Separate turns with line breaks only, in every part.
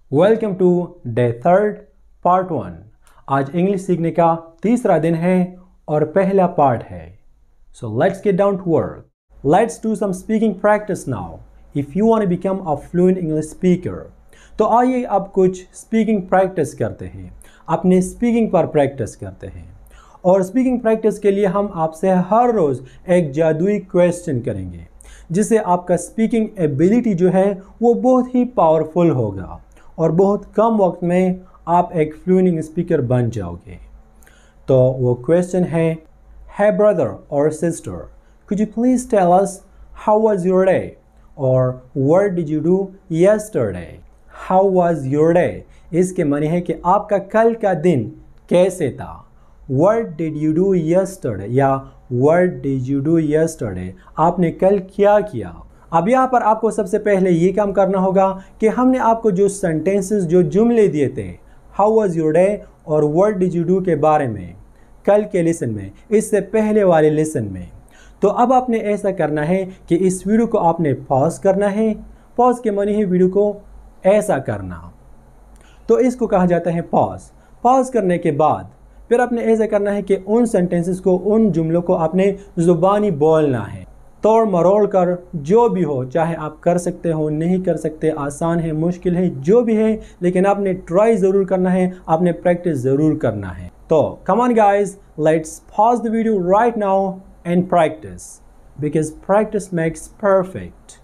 Welcome to day third part 1। आज English सीखने का तीसरा दिन है और पहला पार्ट है। So let's get down to work. Let's do some speaking practice now if you want to become a fluent English speaker. तो आइए अब कुछ स्पीकिंग प्रैक्टिस करते हैं, अपने स्पीकिंग पर प्रैक्टिस करते हैं। और स्पीकिंग प्रैक्टिस के लिए हम आपसे हर रोज़ एक जादुई क्वेश्चन करेंगे जिससे आपका स्पीकिंग एबिलिटी जो है वो बहुत ही पावरफुल होगा और बहुत कम वक्त में आप एक फ्लुएंट स्पीकर बन जाओगे। तो वो क्वेश्चन है, Hey brother or sister, could you please tell us how was your day? Or what did you do yesterday? How was your day? इसके माने है कि आपका कल का दिन कैसे था। What did you do yesterday? या What did you do yesterday? आपने कल क्या किया। अब यहाँ पर आपको सबसे पहले ये काम करना होगा कि हमने आपको जो सेंटेंसेस जो जुमले दिए थे हाउ वाज योर डे और व्हाट डिड यू डू के बारे में कल के लेसन में, इससे पहले वाले लेसन में, तो अब आपने ऐसा करना है कि इस वीडियो को आपने पॉज करना है। पॉज के माने है वीडियो को ऐसा करना, तो इसको कहा जाता है पॉज। पॉज करने के बाद फिर आपने ऐसा करना है कि उन सेंटेंसेस को, उन जुमलों को आपने ज़ुबानी बोलना है, तोड़ मरोड़ कर, जो भी हो, चाहे आप कर सकते हो नहीं कर सकते, आसान है मुश्किल है जो भी है, लेकिन आपने ट्राई ज़रूर करना है, आपने प्रैक्टिस ज़रूर करना है। तो come on guys, let's pause the video right now and practice because practice makes perfect.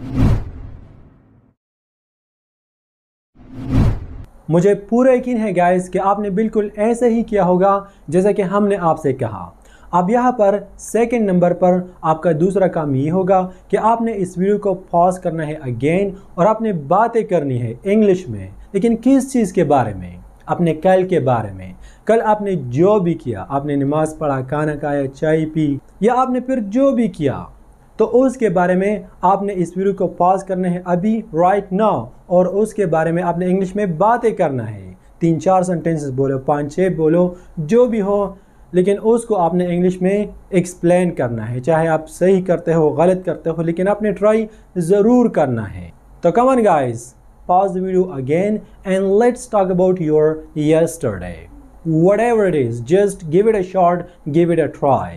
मुझे पूरा यकीन है गाइस कि आपने बिल्कुल ऐसे ही किया होगा जैसा कि हमने आपसे कहा। अब यहाँ पर सेकंड नंबर पर आपका दूसरा काम ये होगा कि आपने इस वीडियो को पॉज करना है अगेन और आपने बातें करनी है इंग्लिश में। लेकिन किस चीज़ के बारे में? अपने कल के बारे में। कल आपने जो भी किया, आपने नमाज पढ़ा, खाना खाया, चाय पी, या आपने फिर जो भी किया, तो उसके बारे में आपने इस वीडियो को पॉज करना है अभी राइट नाउ और उसके बारे में आपने इंग्लिश में बातें करना है। 3-4 सेंटेंसेस बोलो, 5-6 बोलो, जो भी हो, लेकिन उसको आपने इंग्लिश में एक्सप्लेन करना है। चाहे आप सही करते हो गलत करते हो, लेकिन आपने ट्राई ज़रूर करना है। तो come on guys, pause the video again and let's talk about your yesterday. Whatever it is, just give it a shot, give it a try.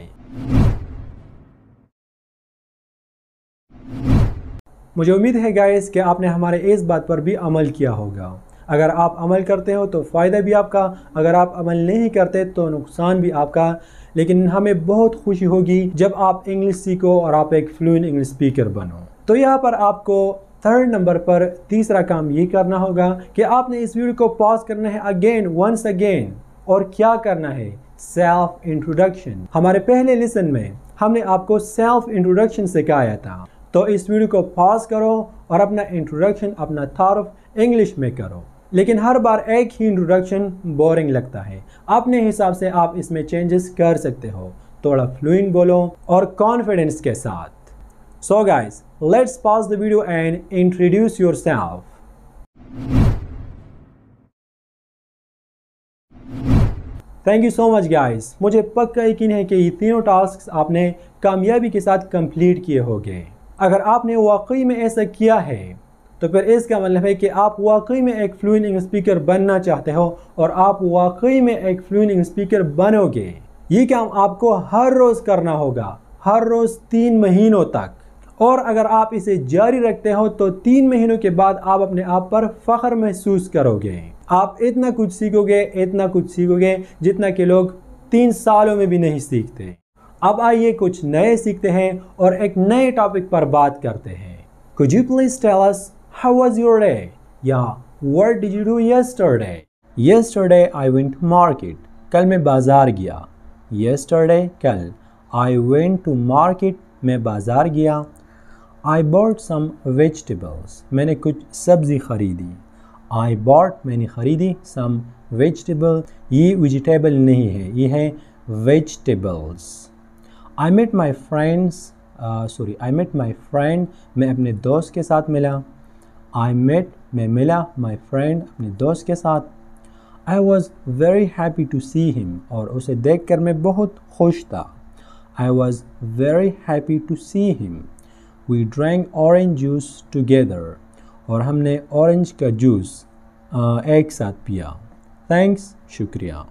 मुझे उम्मीद है गाइस कि आपने हमारे इस बात पर भी अमल किया होगा। अगर आप अमल करते हो तो फ़ायदा भी आपका, अगर आप अमल नहीं करते तो नुकसान भी आपका। लेकिन हमें बहुत खुशी होगी जब आप इंग्लिश सीखो और आप एक फ्लुएंट इंग्लिश स्पीकर बनो। तो यहाँ पर आपको थर्ड नंबर पर तीसरा काम ये करना होगा कि आपने इस वीडियो को पॉज करना है अगेन, वंस अगेन। और क्या करना है? Self introduction. हमारे पहले लेसन में हमने आपको सेल्फ इंट्रोडक्शन सिखाया था। तो इस वीडियो को पॉज करो और अपना इंट्रोडक्शन, अपना तारुफ इंग्लिश में करो। लेकिन हर बार एक ही इंट्रोडक्शन बोरिंग लगता है। अपने हिसाब से आप इसमें चेंजेस कर सकते हो। थोड़ा फ्लुएंट बोलो और कॉन्फिडेंस के साथ। So guys, let's pause the video and introduce yourself. Thank you so much guys. मुझे पक्का यकीन है कि ये तीनों टास्क आपने कामयाबी के साथ कंप्लीट किए होंगे। अगर आपने वाकई में ऐसा किया है तो फिर इसका मतलब है कि आप वाकई में एक फ्लुएंट इंग्लिश स्पीकर बनना चाहते हो और आप वाकई में एक फ्लुएंट इंग्लिश स्पीकर बनोगे। ये काम आपको हर रोज़ करना होगा, हर रोज़ 3 महीनों तक। और अगर आप इसे जारी रखते हो तो 3 महीनों के बाद आप अपने आप पर फख्र महसूस करोगे। आप इतना कुछ सीखोगे, इतना कुछ सीखोगे जितना कि लोग 3 सालों में भी नहीं सीखते। अब आइए कुछ नए सीखते हैं और एक नए टॉपिक पर बात करते हैं। Could you please tell us how was your day? या what did you do yesterday? Yesterday I went to market. कल मैं बाजार गया। Yesterday कल। I went to market, मैं बाजार गया। I bought some vegetables. मैंने कुछ सब्ज़ी ख़रीदी। I bought मैंने ख़रीदी some vegetable। ये वेजिटेबल नहीं है, ये है vegetables। I met my friends। I met my friend। मैं अपने दोस्त के साथ मिला। I met मैं मिला my friend अपने दोस्त के साथ। I was very happy to see him। और उसे देखकर मैं बहुत खुश था। I was very happy to see him। We drank orange juice together। और हमने ऑरेंज का जूस एक साथ पिया। थैंक्स, शुक्रिया।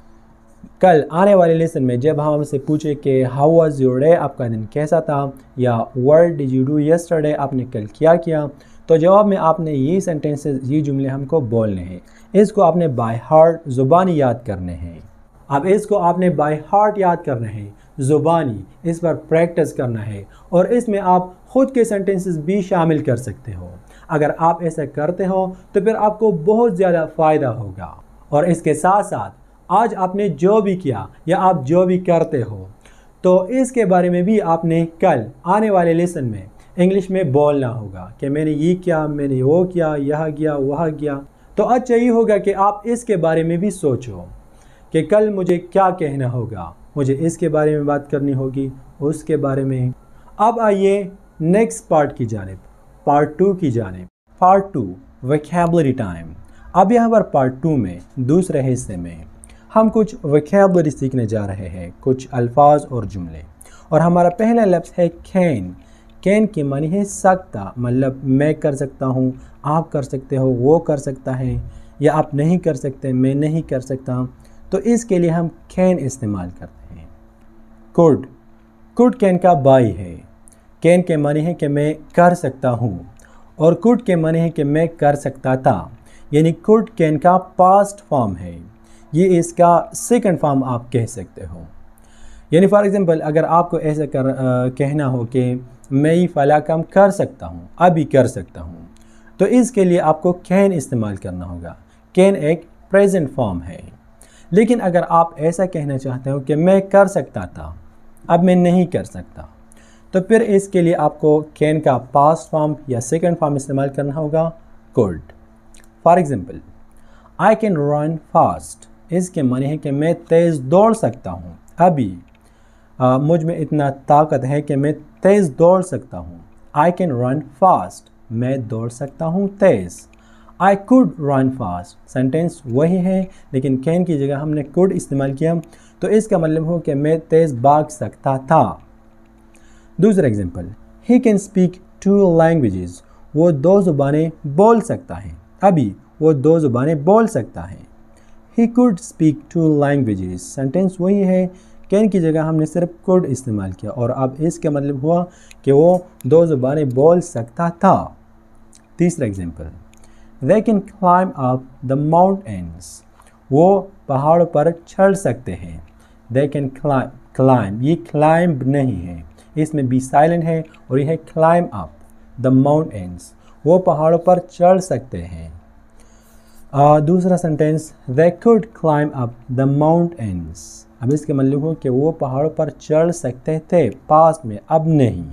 कल आने वाले लेसन में जब हम हमसे पूछे कि हाउ वाज योर डे, आपका दिन कैसा था, या what did you do yesterday, आपने कल क्या किया, तो जवाब में आपने ये सेंटेंसेस, ये जुमले हमको बोलने हैं। इसको आपने बाय हार्ट ज़ुबानी याद करने हैं। अब इसको आपने बाय हार्ट याद करना है, ज़ुबानी इस पर प्रैक्टिस करना है, और इसमें आप ख़ुद के सेंटेंसेस भी शामिल कर सकते हो। अगर आप ऐसा करते हो तो फिर आपको बहुत ज़्यादा फ़ायदा होगा। और इसके साथ साथ आज आपने जो भी किया या आप जो भी करते हो, तो इसके बारे में भी आपने कल आने वाले लेसन में इंग्लिश में बोलना होगा कि मैंने ये किया, मैंने वो किया, यहाँ गया, वहाँ गया। तो अच्छा ये होगा कि आप इसके बारे में भी सोचो कि कल मुझे क्या कहना होगा, मुझे इसके बारे में बात करनी होगी, उसके बारे में। अब आइए नेक्स्ट पार्ट की जानिब, पार्ट 2 की जानिब। Part 2 vocabulary time. अब यहाँ पर पार्ट 2 में दूसरे हिस्से में हम कुछ वोकैबुलरी सीखने जा रहे हैं, कुछ अल्फाज और जुमले। और हमारा पहला लफ्ज़ है कैन। कैन के मानी है सकता, मतलब मैं कर सकता हूँ, आप कर सकते हो, वो कर सकता है, या आप नहीं कर सकते, मैं नहीं कर सकता। तो इसके लिए हम कैन इस्तेमाल करते हैं। कुड, कुड कैन का बाई है। कैन के मानी है कि मैं कर सकता हूँ, और कुड के मानी है कि मैं कर सकता था। यानी कुड कैन का पास्ट फॉर्म है, ये इसका सेकंड फॉर्म आप कह सकते हो। यानी फॉर एग्जांपल अगर आपको ऐसा कहना हो कि मैं ये फला काम कर सकता हूँ, अभी कर सकता हूँ, तो इसके लिए आपको कैन इस्तेमाल करना होगा। कैन एक प्रेजेंट फॉर्म है। लेकिन अगर आप ऐसा कहना चाहते हो कि मैं कर सकता था, अब मैं नहीं कर सकता, तो फिर इसके लिए आपको कैन का पास्ट फॉर्म या सेकंड फॉर्म इस्तेमाल करना होगा, could. For example I can run fast, इसके माने है कि मैं तेज़ दौड़ सकता हूँ, अभी मुझ में इतना ताकत है कि मैं तेज़ दौड़ सकता हूँ। आई कैन रन फास्ट, मैं दौड़ सकता हूँ तेज़। I could run fast, sentence वही है लेकिन कैन की जगह हमने कुड इस्तेमाल किया, तो इसका मतलब हो कि मैं तेज़ भाग सकता था। दूसरा example, he can speak 2 languages, वो 2 ज़ुबानें बोल सकता है, अभी वो 2 ज़ुबानें बोल सकता है। He could speak 2 languages, sentence वही है, कैन की जगह हमने सिर्फ कुड इस्तेमाल किया, और अब इसका मतलब हुआ कि वो 2 ज़ुबानें बोल सकता था। तीसरा example, they can climb up the mountains, वो पहाड़ों पर चढ़ सकते हैं। दे कैन क्लाइम, ये क्लाइंब नहीं है, इसमें बी साइलेंट है, और यह है क्लाइम अप द माउंटेन्स, वो पहाड़ों पर चढ़ सकते हैं। दूसरा sentence, they could climb up the mountains, अब इसके मतलब हो कि वो पहाड़ों पर चढ़ सकते थे पास्ट में, अब नहीं।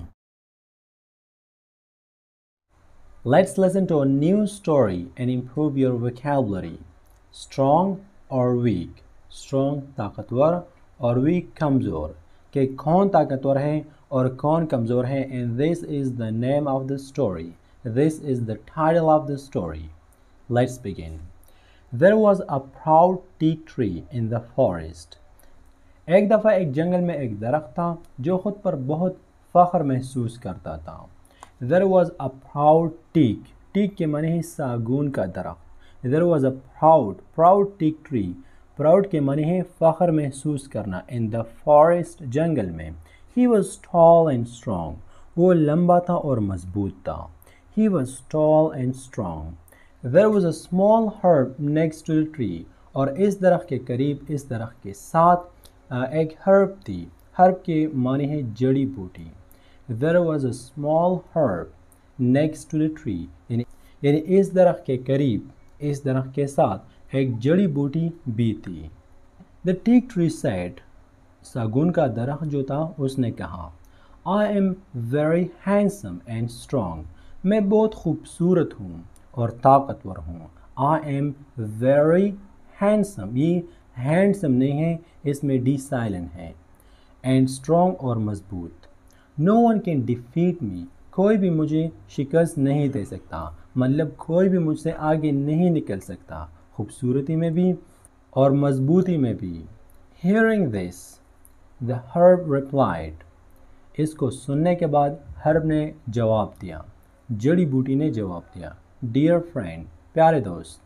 Let's listen to a new story and improve your vocabulary. Strong or weak? Strong ताकतवर और weak कमज़ोर, कि कौन ताकतवर है और कौन कमज़ोर है। And this is the name of the story. This is the title of the story. Let's begin. There was a proud teak tree in the forest. एक दफ़ा एक जंगल में एक दरख्त था जो ख़ुद पर बहुत फ़ख्र महसूस करता था। There was a proud teak, teak के माने है सागून का दरख्त। There was a proud teak tree, proud के माने है फ़ख्र महसूस करना, in the forest जंगल में। He was tall and strong, वो लंबा था और मजबूत था। He was tall and strong. There was a small herb next to the tree, और इस दरख्त के करीब, इस दरख्त के साथ एक हर्ब थी। हर्ब के माने है जड़ी बूटी। There was a small herb next to the tree, यानी इस दरख्त के करीब, इस दरख्त के साथ एक जड़ी बूटी भी थी। The teak tree said, सागुन का दरख्त जो था उसने कहा, I am very handsome and strong, मैं बहुत खूबसूरत हूँ और ताकतवर हूँ। I am very handsome, ये हैंडसम नहीं है, इसमें डी साइलेंट है, एंड स्ट्रॉन्ग और मजबूत। No one can defeat me, कोई भी मुझे शिकस्त नहीं दे सकता, मतलब कोई भी मुझसे आगे नहीं निकल सकता, खूबसूरती में भी और मजबूती में भी। Hearing this, the herb replied, इसको सुनने के बाद हर्ब ने जवाब दिया, जड़ी बूटी ने जवाब दिया, Dear friend, प्यारे दोस्त,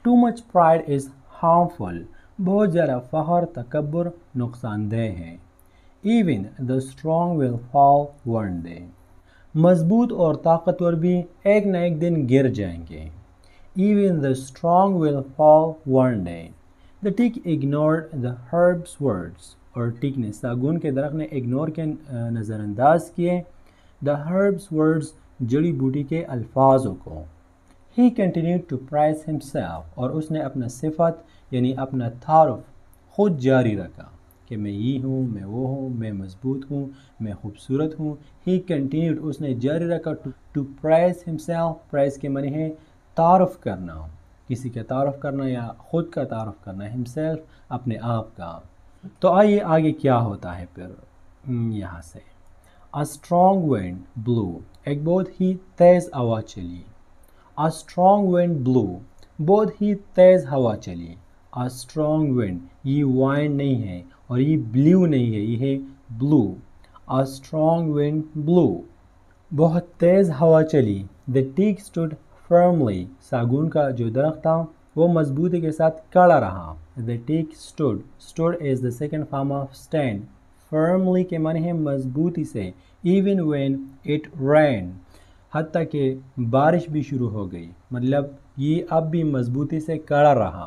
too much pride is harmful, बहुत ज़्यादा फ़ख्र तकब्बुर नुकसानदेह है। Even the strong will fall one day, मजबूत और ताकतवर भी एक न एक दिन गिर जाएंगे। Even the strong will fall one day. The tick ignored the herb's words. और टिक ने सागुन के दरख्त ने इग्नोर के नज़रअंदाज किए the herb's words, जड़ी बूटी के अल्फाजों को। He continued to praise himself. और उसने अपना सिफत यानी अपना तारुफ खुद जारी रखा कि मैं ये हूँ, मैं वो हूँ, मैं मजबूत हूँ, मैं खूबसूरत हूँ। He continued, उसने जारी रखा to praise himself. praise के माने है तारुफ करना, किसी का तारुफ करना या ख़ुद का तारुफ करना, himself अपने आप का। तो आइए आगे क्या होता है फिर यहाँ से। A strong wind blew, एक बहुत ही तेज़ हवा चली। A strong wind blew, बहुत ही तेज़ हवा चली। A strong wind, ये wind नहीं है और ये blew नहीं है, ये है blew। A strong wind blew, बहुत तेज़ हवा चली। The teak stood firmly, सागुन का जो दरख्त था वो मजबूती के साथ खड़ा रहा। The teak stood, stood is the second form of stand। firmly के माने है मजबूती से। even when it rained, हत्ता कि बारिश भी शुरू हो गई, मतलब ये अब भी मजबूती से खड़ा रहा।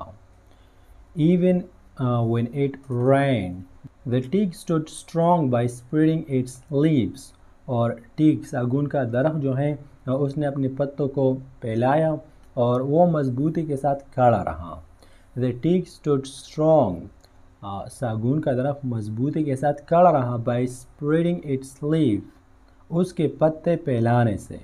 even when it rained, the teak stood strong by spreading its leaves। और टीक सागुन का दरख्त जो है उसने अपने पत्तों को फैलाया और वो मजबूती के साथ खड़ा रहा। The teak stood strong, सागुन का दरख्त मजबूती के साथ खड़ा रहा by spreading its leaf, उसके पत्ते फैलाने से।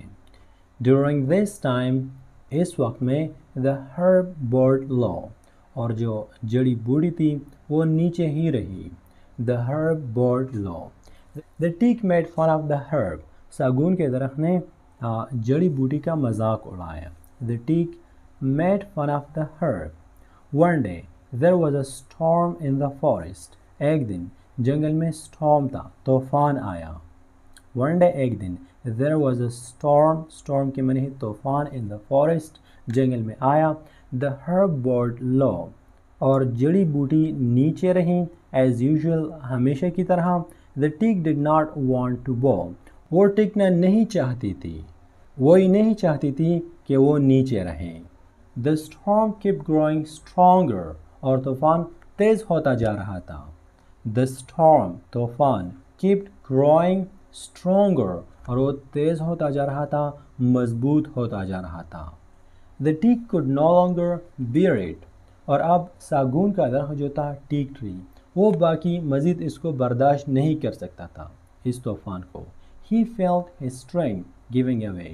During this time, इस वक्त में the herb bore low, और जो जड़ी बूटी थी वो नीचे ही रही। The herb bore low. The teak made fun of the herb, सागुन के दरख्त ने जड़ी बूटी का मजाक उड़ाया। The teak made fun of the herb. One day there was a storm in the forest. एक दिन जंगल में storm था, तूफान आया। One day एक दिन there was a storm, storm के माने तूफान in the forest, जंगल में आया। The herb bore low, और जड़ी बूटी नीचे रही as usual, हमेशा की तरह। The teak did not want to bow, वो टिकना नहीं चाहती थी, वो ही नहीं चाहती थी कि वो नीचे रहें। The storm kept growing stronger, और तूफान तेज़ होता जा रहा था। The storm, तूफान, kept growing stronger, और वो तेज़ होता जा रहा था, मजबूत होता जा रहा था। The teak could no longer bear it, और अब सागुन का दरख्त जो था टीक ट्री, वो बाकी मज़ीद इसको बर्दाश्त नहीं कर सकता था, इस तूफ़ान को। He felt his strength giving away,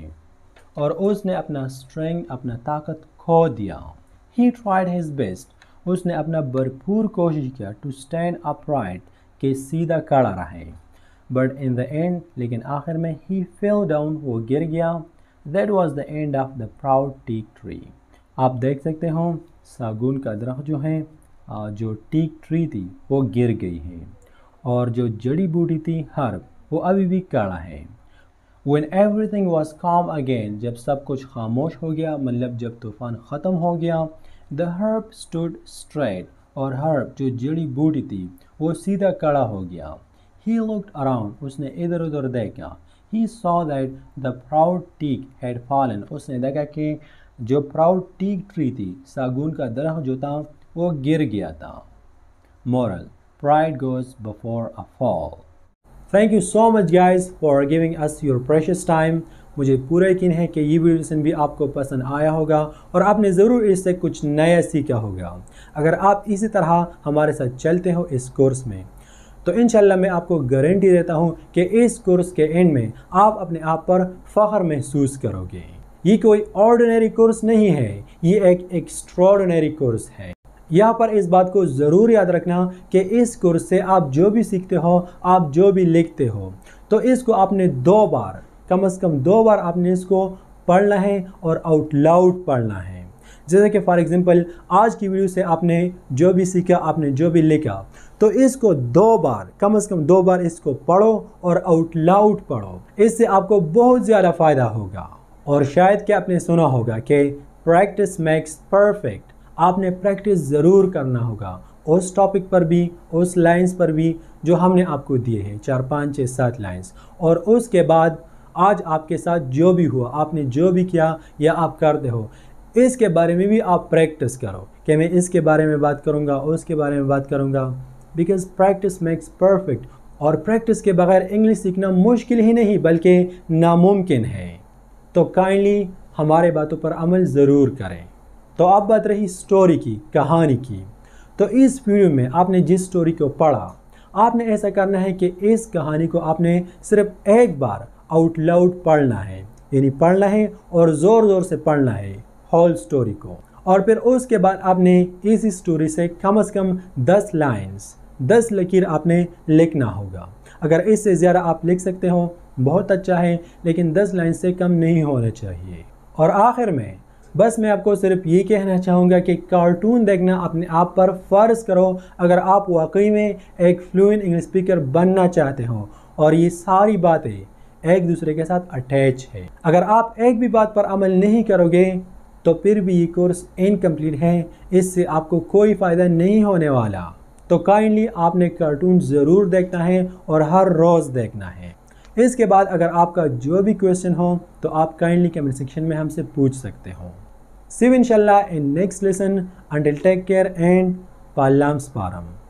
और उसने अपना strength, अपना ताकत खो दिया। He tried his best, उसने अपना भरपूर कोशिश किया to stand upright, कि सीधा खड़ा रहे। But in the end, लेकिन आखिर में he fell down, वो गिर गया। That was the end of the proud teak tree। आप देख सकते हो सागुन का दरख्त जो है, जो टीक ट्री थी वो गिर गई है, और जो जड़ी बूटी थी हर्ब, वो अभी भी खड़ा है। When everything was calm again, जब सब कुछ खामोश हो गया, मतलब जब तूफान ख़त्म हो गया। The herb stood straight, और हर्ब जो जड़ी बूटी थी वो सीधा खड़ा हो गया। He looked around, उसने इधर उधर देखा। He saw that the proud teak had fallen, उसने देखा कि जो प्राउड टीक ट्री थी, सागुन का दरख्त जो था वो गिर गया था। Moral: Pride goes before a fall. Thank you so much guys for giving us your precious time. मुझे पूरा यकीन है कि ये वीडियो भी आपको पसंद आया होगा और आपने ज़रूर इससे कुछ नया सीखा होगा। अगर आप इसी तरह हमारे साथ चलते हो इस कोर्स में, तो इंशाल्लाह मैं आपको गारंटी देता हूँ कि इस कोर्स के एंड में आप अपने आप पर फ़ख्र महसूस करोगे। ये कोई ऑर्डिनरी कोर्स नहीं है, ये एक एक्स्ट्राऑर्डिनरी कोर्स है। यहाँ पर इस बात को ज़रूर याद रखना कि इस कोर्स से आप जो भी सीखते हो, आप जो भी लिखते हो, तो इसको आपने 2 बार, कम से कम 2 बार आपने इसको पढ़ना है और आउट लाउड पढ़ना है। जैसे कि फॉर एग्जांपल आज की वीडियो से आपने जो भी सीखा, आपने जो भी लिखा, तो इसको 2 बार, कम से कम 2 बार इसको पढ़ो और आउट लाउड पढ़ो। इससे आपको बहुत ज़्यादा फ़ायदा होगा। और शायद कि आपने सुना होगा कि प्रैक्टिस मेक्स परफेक्ट, आपने प्रैक्टिस ज़रूर करना होगा उस टॉपिक पर भी, उस लाइंस पर भी जो हमने आपको दिए हैं, 4, 5, 6, 7 लाइंस। और उसके बाद आज आपके साथ जो भी हुआ, आपने जो भी किया या आप करते हो, इसके बारे में भी आप प्रैक्टिस करो कि मैं इसके बारे में बात करूँगा, उसके बारे में बात करूँगा। Because practice makes perfect. और प्रैक्टिस के बगैर इंग्लिश सीखना मुश्किल ही नहीं बल्कि नामुमकिन है। तो काइंडली हमारे बातों पर अमल ज़रूर करें। तो अब बात रही स्टोरी की, कहानी की। तो इस वीडियो में आपने जिस स्टोरी को पढ़ा, आपने ऐसा करना है कि इस कहानी को आपने सिर्फ एक बार आउट लाउड पढ़ना है, यानी पढ़ना है और ज़ोर ज़ोर से पढ़ना है होल स्टोरी को। और फिर उसके बाद आपने इस स्टोरी से कम 10 लाइंस, 10 लकीर आपने लिखना होगा। अगर इससे ज़्यादा आप लिख सकते हो बहुत अच्छा है, लेकिन 10 लाइन से कम नहीं होना चाहिए। और आखिर में बस मैं आपको सिर्फ ये कहना चाहूँगा कि कार्टून देखना अपने आप पर फ़र्ज़ करो अगर आप वाकई में एक फ्लुएंट इंग्लिश स्पीकर बनना चाहते हो। और ये सारी बातें एक दूसरे के साथ अटैच है। अगर आप एक भी बात पर अमल नहीं करोगे तो फिर भी ये कोर्स इनकम्प्लीट है, इससे आपको कोई फ़ायदा नहीं होने वाला। तो काइंडली आपने कार्टून ज़रूर देखना है और हर रोज़ देखना है। इसके बाद अगर आपका जो भी क्वेश्चन हो तो आप काइंडली कमेंट सेक्शन में हमसे पूछ सकते हो। See you inshallah in next lesson. Until take care and Palam Sparam.